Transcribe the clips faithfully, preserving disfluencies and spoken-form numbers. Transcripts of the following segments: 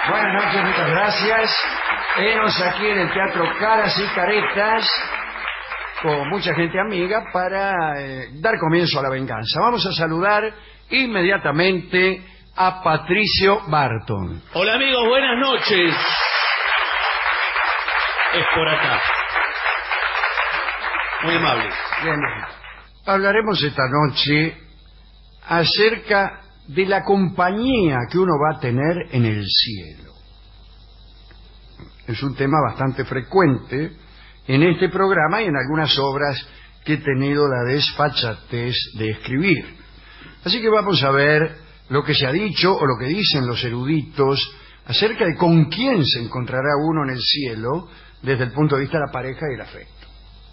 Buenas noches, muchas gracias. Venos aquí en el Teatro Caras y Caretas con mucha gente amiga para eh, dar comienzo a la venganza. Vamos a saludar inmediatamente a Patricio Barton. Hola amigos, buenas noches. Es por acá. Muy amable. Bien. Hablaremos esta noche acerca de la compañía que uno va a tener en el cielo. Es un tema bastante frecuente en este programa y en algunas obras que he tenido la desfachatez de escribir. Así que vamos a ver lo que se ha dicho o lo que dicen los eruditos acerca de con quién se encontrará uno en el cielo desde el punto de vista de la pareja y el afecto.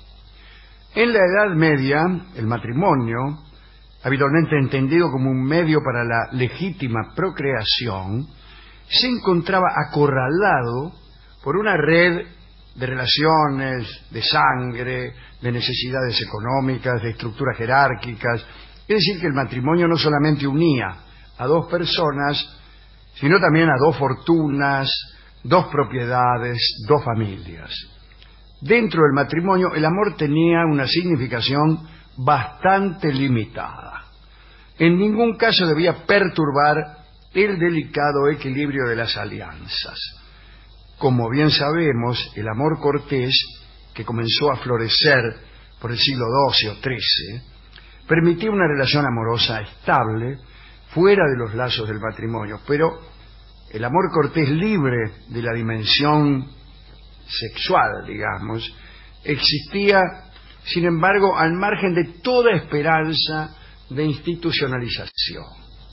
En la Edad Media, el matrimonio, habitualmente entendido como un medio para la legítima procreación, se encontraba acorralado por una red de relaciones, de sangre, de necesidades económicas, de estructuras jerárquicas. Es decir, que el matrimonio no solamente unía a dos personas, sino también a dos fortunas, dos propiedades, dos familias. Dentro del matrimonio, el amor tenía una significación bastante limitada. En ningún caso debía perturbar el delicado equilibrio de las alianzas. Como bien sabemos, el amor cortés, que comenzó a florecer por el siglo doce o trece, permitía una relación amorosa estable fuera de los lazos del matrimonio, pero el amor cortés libre de la dimensión sexual, digamos, existía, sin embargo, al margen de toda esperanza de institucionalización.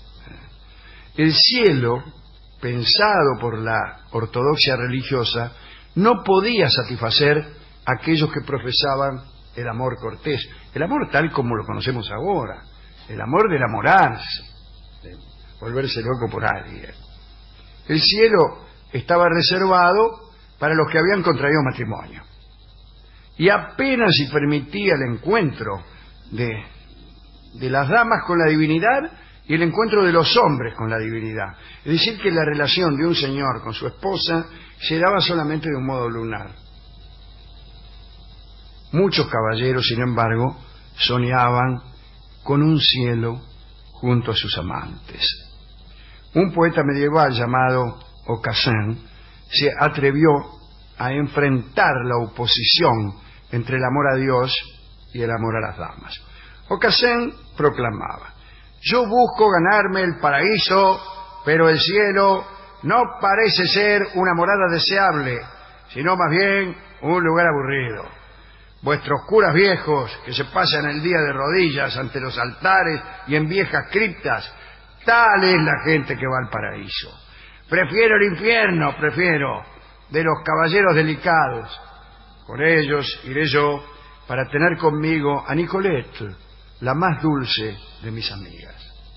El cielo, pensado por la ortodoxia religiosa, no podía satisfacer a aquellos que profesaban el amor cortés, el amor tal como lo conocemos ahora, el amor de enamorarse, de volverse loco por alguien. El cielo estaba reservado para los que habían contraído matrimonio, y apenas si permitía el encuentro de, de las damas con la divinidad y el encuentro de los hombres con la divinidad. Es decir, que la relación de un señor con su esposa se daba solamente de un modo lunar. Muchos caballeros, sin embargo, soñaban con un cielo junto a sus amantes. Un poeta medieval llamado Aucassin se atrevió a enfrentar la oposición entre el amor a Dios y el amor a las damas. Aucassin proclamaba: yo busco ganarme el paraíso, pero el cielo no parece ser una morada deseable, sino más bien un lugar aburrido. Vuestros curas viejos, que se pasan el día de rodillas ante los altares y en viejas criptas, tal es la gente que va al paraíso. Prefiero el infierno, prefiero, de los caballeros delicados. Con ellos iré yo para tener conmigo a Nicolette, la más dulce de mis amigas.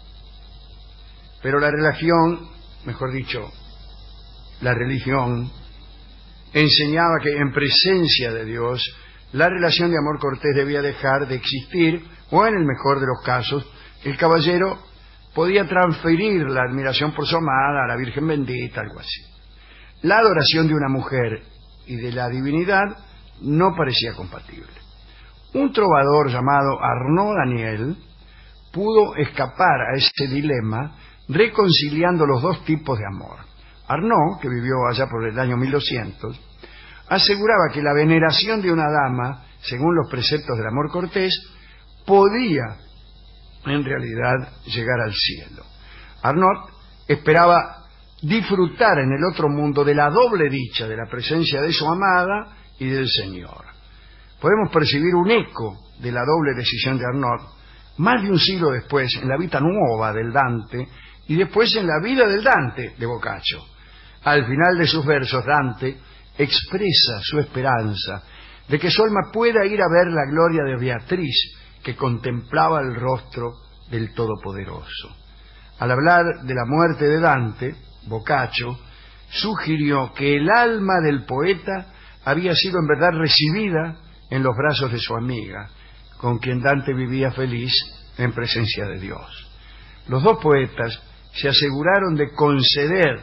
Pero la religión, mejor dicho, la religión, enseñaba que en presencia de Dios, la relación de amor cortés debía dejar de existir, o en el mejor de los casos, el caballero podía transferir la admiración por su amada a la Virgen bendita, algo así. La adoración de una mujer y de la divinidad no parecía compatible. Un trovador llamado Arnaud Daniel pudo escapar a ese dilema reconciliando los dos tipos de amor. Arnaud, que vivió allá por el año mil doscientos, aseguraba que la veneración de una dama, según los preceptos del amor cortés, podía en realidad llegar al cielo. Arnaud esperaba disfrutar en el otro mundo de la doble dicha de la presencia de su amada y del Señor. Podemos percibir un eco de la doble decisión de Arnaud más de un siglo después en la Vita Nuova del Dante y después en la vida del Dante de Boccaccio. Al final de sus versos, Dante expresa su esperanza de que su alma pueda ir a ver la gloria de Beatriz, que contemplaba el rostro del Todopoderoso. Al hablar de la muerte de Dante, Boccaccio sugirió que el alma del poeta había sido en verdad recibida en los brazos de su amiga, con quien Dante vivía feliz en presencia de Dios. Los dos poetas se aseguraron de conceder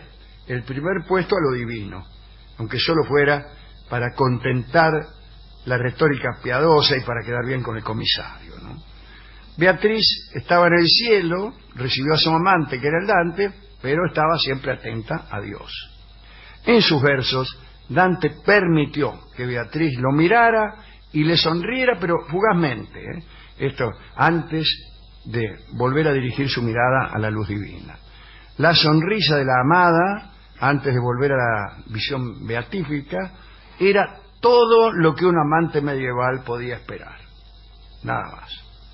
el primer puesto a lo divino, aunque solo fuera para contentar la retórica piadosa y para quedar bien con el comisario, ¿no? Beatriz estaba en el cielo, recibió a su amante, que era el Dante, pero estaba siempre atenta a Dios. En sus versos, Dante permitió que Beatriz lo mirara y le sonriera, pero fugazmente, ¿eh? Esto antes de volver a dirigir su mirada a la luz divina. La sonrisa de la amada, antes de volver a la visión beatífica, era todo lo que un amante medieval podía esperar. Nada más.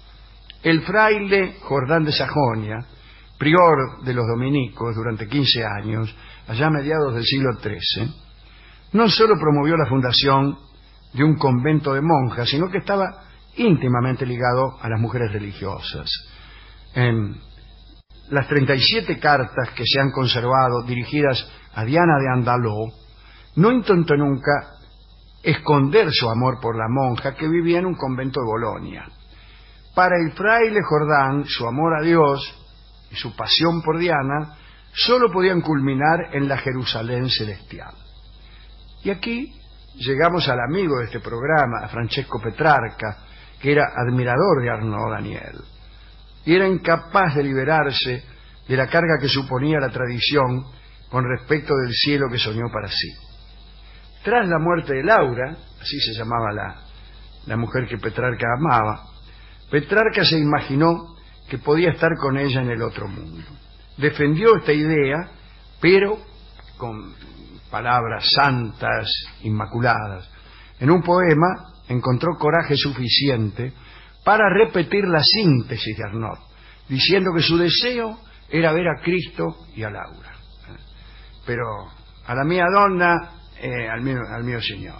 El fraile Jordán de Sajonia, prior de los dominicos durante quince años, allá a mediados del siglo trece, no solo promovió la fundación de un convento de monjas, sino que estaba íntimamente ligado a las mujeres religiosas. En las treinta y siete cartas que se han conservado dirigidas a Diana de Andaló, no intentó nunca esconder su amor por la monja que vivía en un convento de Bolonia. Para el fraile Jordán, su amor a Dios y su pasión por Diana solo podían culminar en la Jerusalén celestial. Y aquí llegamos al amigo de este programa, a Francesco Petrarca, que era admirador de Arnaud Daniel, y era incapaz de liberarse de la carga que suponía la tradición con respecto del cielo que soñó para sí. Tras la muerte de Laura, así se llamaba la, la mujer que Petrarca amaba, Petrarca se imaginó que podía estar con ella en el otro mundo. Defendió esta idea, pero con palabras santas, inmaculadas. En un poema encontró coraje suficiente para repetir la síntesis de Arnaud, diciendo que su deseo era ver a Cristo y a Laura. Pero a la mía donna, eh, al, mío, al mío señor.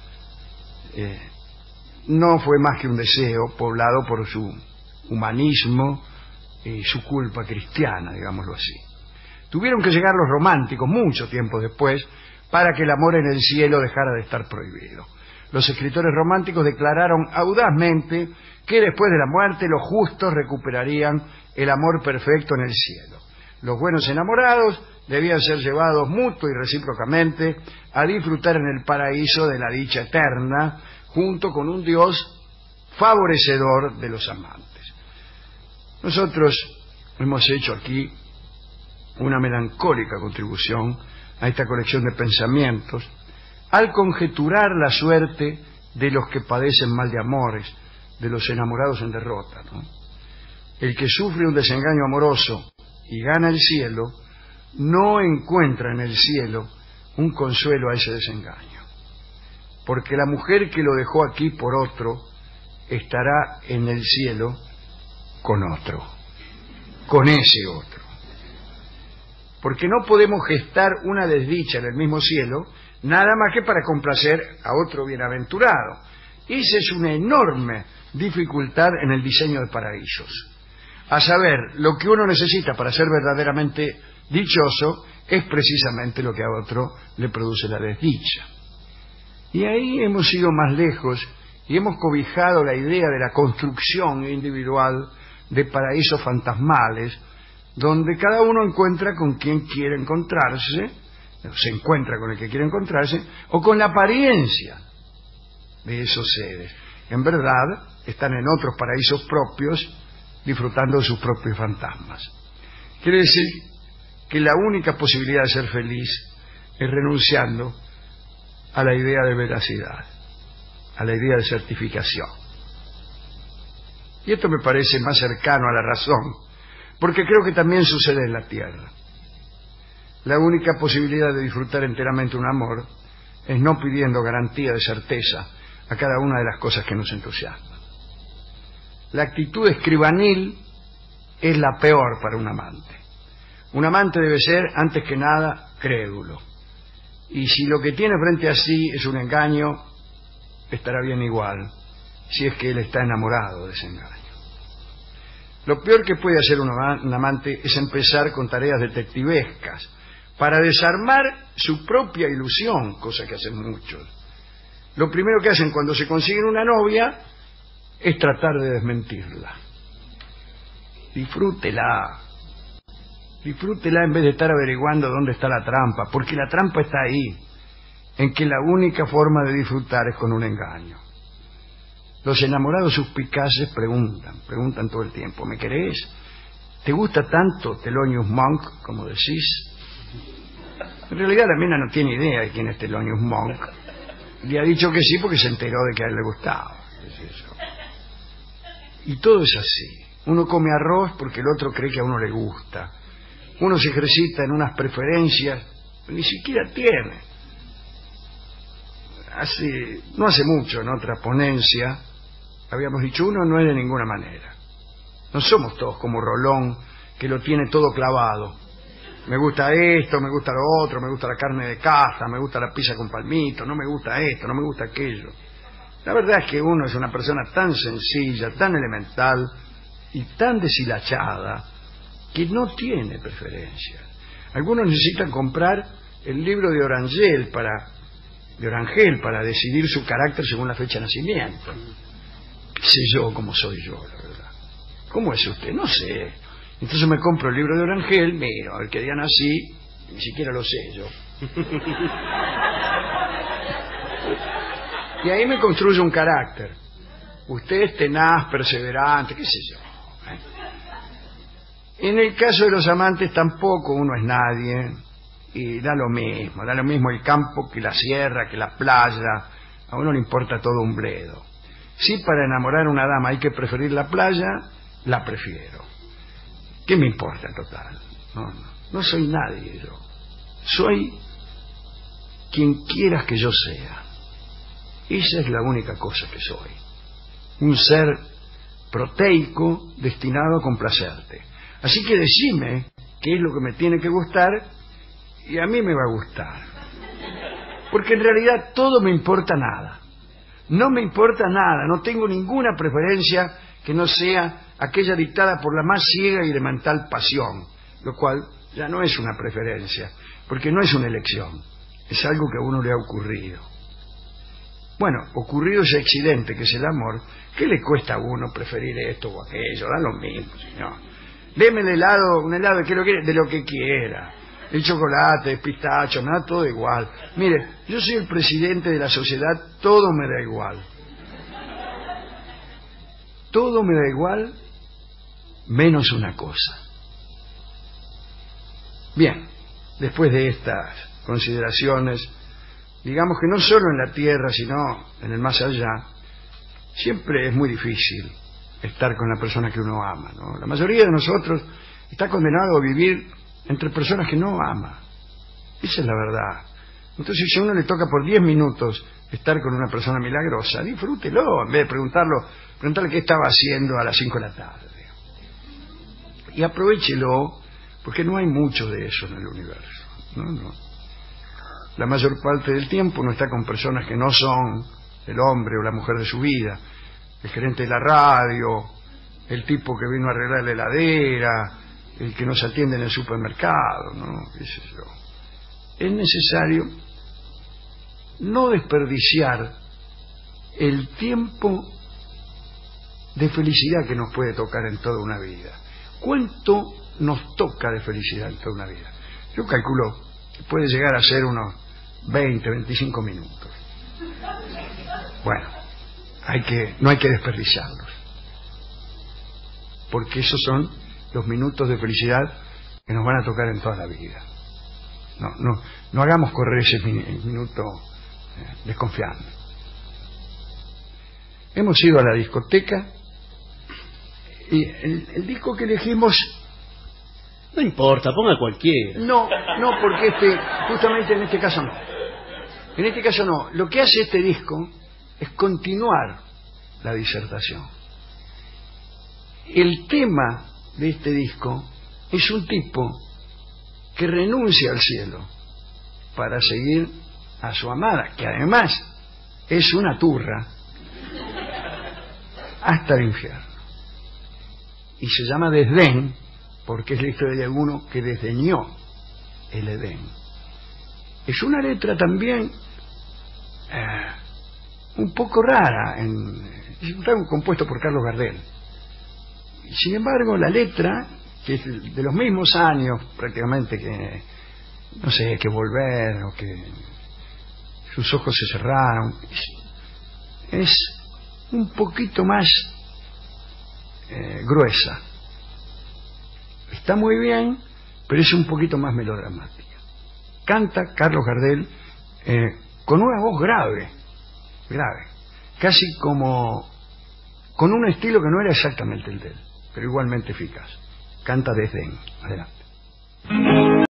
Eh, no fue más que un deseo poblado por su humanismo y su culpa cristiana, digámoslo así. Tuvieron que llegar los románticos mucho tiempo después para que el amor en el cielo dejara de estar prohibido. Los escritores románticos declararon audazmente que después de la muerte los justos recuperarían el amor perfecto en el cielo. Los buenos enamorados debían ser llevados mutua y recíprocamente a disfrutar en el paraíso de la dicha eterna, junto con un Dios favorecedor de los amantes. Nosotros hemos hecho aquí una melancólica contribución a esta colección de pensamientos al conjeturar la suerte de los que padecen mal de amores, de los enamorados en derrota, ¿no? El que sufre un desengaño amoroso y gana el cielo, no encuentra en el cielo un consuelo a ese desengaño. Porque la mujer que lo dejó aquí por otro, estará en el cielo con otro, con ese otro. Porque no podemos gestar una desdicha en el mismo cielo, nada más que para complacer a otro bienaventurado. Esa es una enorme dificultad en el diseño de paraísos. A saber, lo que uno necesita para ser verdaderamente dichoso es precisamente lo que a otro le produce la desdicha. Y ahí hemos ido más lejos y hemos cobijado la idea de la construcción individual de paraísos fantasmales, donde cada uno encuentra con quien quiere encontrarse, se encuentra con el que quiere encontrarse, o con la apariencia de esos seres. En verdad, están en otros paraísos propios, disfrutando de sus propios fantasmas. Quiere decir que la única posibilidad de ser feliz es renunciando a la idea de veracidad, a la idea de certificación. Y esto me parece más cercano a la razón, porque creo que también sucede en la tierra. La única posibilidad de disfrutar enteramente un amor es no pidiendo garantía de certeza a cada una de las cosas que nos entusiasman. La actitud escribanil es la peor para un amante. Un amante debe ser, antes que nada, crédulo. Y si lo que tiene frente a sí es un engaño, estará bien igual, si es que él está enamorado de ese engaño. Lo peor que puede hacer un amante es empezar con tareas detectivescas para desarmar su propia ilusión, cosa que hacen muchos. Lo primero que hacen cuando se consiguen una novia es tratar de desmentirla. Disfrútela. Disfrútela en vez de estar averiguando dónde está la trampa, porque la trampa está ahí, en que la única forma de disfrutar es con un engaño. Los enamorados suspicaces preguntan, preguntan todo el tiempo, ¿me querés? ¿Te gusta tanto Thelonious Monk, como decís? En realidad la mina no tiene idea de quién es Thelonious Monk. Le ha dicho que sí porque se enteró de que a él le gustaba. Es eso. Y todo es así. Uno come arroz porque el otro cree que a uno le gusta. Uno se ejercita en unas preferencias que ni siquiera tiene. Hace, no hace mucho, en otra ponencia, habíamos dicho, uno no es de ninguna manera. No somos todos como Rolón, que lo tiene todo clavado. Me gusta esto, me gusta lo otro, me gusta la carne de caza, me gusta la pizza con palmito, no me gusta esto, no me gusta aquello. La verdad es que uno es una persona tan sencilla, tan elemental y tan deshilachada que no tiene preferencias. Algunos necesitan comprar el libro de Orangel para, de Orangel para decidir su carácter según la fecha de nacimiento. ¿Qué sé yo cómo soy yo, la verdad? ¿Cómo es usted? No sé. Entonces me compro el libro de Orangel, miro, el que día nací, ni siquiera lo sé yo. Y ahí me construyo un carácter. Usted es tenaz, perseverante, qué sé yo. ¿eh? En el caso de los amantes tampoco uno es nadie y da lo mismo, da lo mismo el campo que la sierra, que la playa, a uno le importa todo un bledo. Si para enamorar a una dama hay que preferir la playa, la prefiero. ¿Qué me importa en total? No, no, no soy nadie yo. Soy quien quieras que yo sea. Esa es la única cosa que soy. Un ser proteico destinado a complacerte. Así que decime qué es lo que me tiene que gustar y a mí me va a gustar. Porque en realidad todo me importa nada. No me importa nada, no tengo ninguna preferencia que no sea aquella dictada por la más ciega y elemental pasión, lo cual ya no es una preferencia, porque no es una elección, es algo que a uno le ha ocurrido. Bueno, ocurrido ese accidente que es el amor, ¿qué le cuesta a uno preferir esto o aquello? Da lo mismo, señor. Deme el helado, un helado de, que lo quiere, de lo que quiera. El chocolate, el pistacho, me da todo igual. Mire, yo soy el presidente de la sociedad, todo me da igual. Todo me da igual, menos una cosa. Bien, después de estas consideraciones, digamos que no solo en la tierra, sino en el más allá, siempre es muy difícil estar con la persona que uno ama, ¿no? La mayoría de nosotros está condenado a vivir entre personas que no ama. Esa es la verdad. Entonces, si a uno le toca por diez minutos estar con una persona milagrosa, disfrútelo, en vez de preguntarlo, preguntarle qué estaba haciendo a las cinco de la tarde. Y aprovéchelo, porque no hay mucho de eso en el universo. No, no. La mayor parte del tiempo uno está con personas que no son el hombre o la mujer de su vida. El gerente de la radio, el tipo que vino a arreglar la heladera, el que nos atiende en el supermercado, ¿no? ¿Qué sé yo? Es necesario no desperdiciar el tiempo de felicidad que nos puede tocar en toda una vida. ¿Cuánto nos toca de felicidad en toda una vida? Yo calculo que puede llegar a ser unos veinte, veinticinco minutos. Bueno, hay que, no hay que desperdiciarlos, porque esos son los minutos de felicidad que nos van a tocar en toda la vida. No, no, no hagamos correr ese minuto eh, desconfiando. Hemos ido a la discoteca y el, el disco que elegimos... No importa, ponga cualquiera. No, no, porque este, justamente en este caso no. En este caso no. Lo que hace este disco es continuar la disertación. El tema de este disco es un tipo que renuncia al cielo para seguir a su amada, que además es una turra, hasta el infierno. Y se llama Desdén porque es la historia de alguno que desdeñó el Edén. Es una letra también eh, un poco rara, en, es un tango compuesto por Carlos Gardel. Y sin embargo la letra que es de los mismos años prácticamente que, no sé, que Volver, o que Sus ojos se cerraron. Es, es un poquito más eh, gruesa. Está muy bien, pero es un poquito más melodramática. Canta Carlos Gardel eh, con una voz grave, grave, casi como con un estilo que no era exactamente el de él, pero igualmente eficaz. Canta Desdén. Adelante.